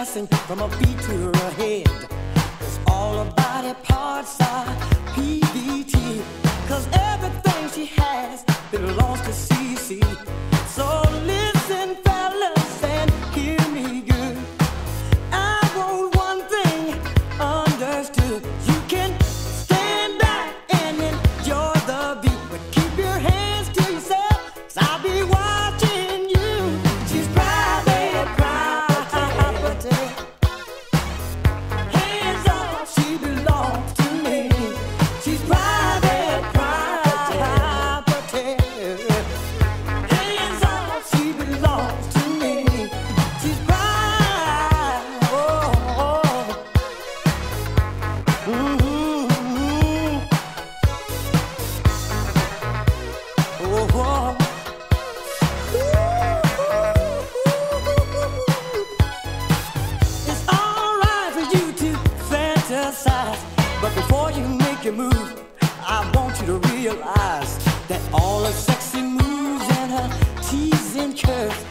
undressing from her feet to her head. 'Cause all her body parts are PVT. 'Cause everything she has belongs to CC. So listen, fellas, and hear me good. I want one thing understood. You can stand back and enjoy the view, but keep your hands to yourself, 'cause I'll be watching you. She's private property. Hands off, she belongs to me. She's private property. Hands off, she belongs to me. She's private. Oh, oh. Oh, oh. It's alright for you to fantasize, but before you make your move, I want you to realize that all her sexy moves and her teasing curves